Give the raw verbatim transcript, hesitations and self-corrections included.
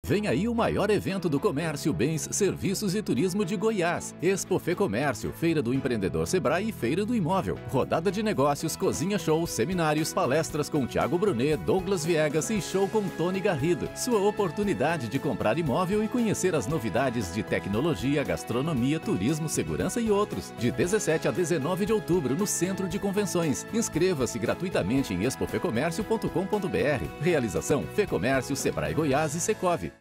Vem aí o maior evento do comércio, bens, serviços e turismo de Goiás. Expo Fecomércio, Feira do Empreendedor Sebrae e Feira do Imóvel. Rodada de negócios, cozinha show, seminários, palestras com Thiago Brunet, Douglas Viegas e show com Tony Garrido. Sua oportunidade de comprar imóvel e conhecer as novidades de tecnologia, gastronomia, turismo, segurança e outros. De dezessete a dezenove de outubro no Centro de Convenções. Inscreva-se gratuitamente em expo fecomércio ponto com ponto br. Realização Fecomércio, Sebrae Goiás e Secov.